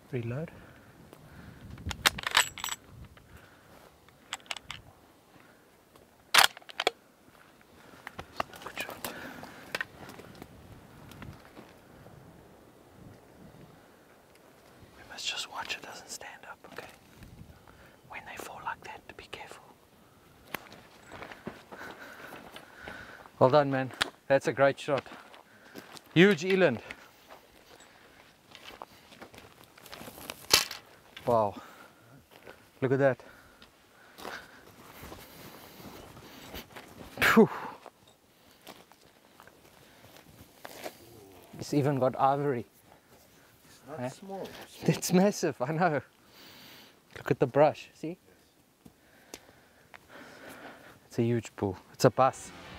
Reload. Good shot. We must just watch it doesn't stand up, okay? When they fall like that, to be careful. Well done, man. That's a great shot. Huge eland. Wow. Look at that. Phew. It's even got ivory. Not small. It's massive, I know. Look at the brush, see? It's a huge bull. It's a bus.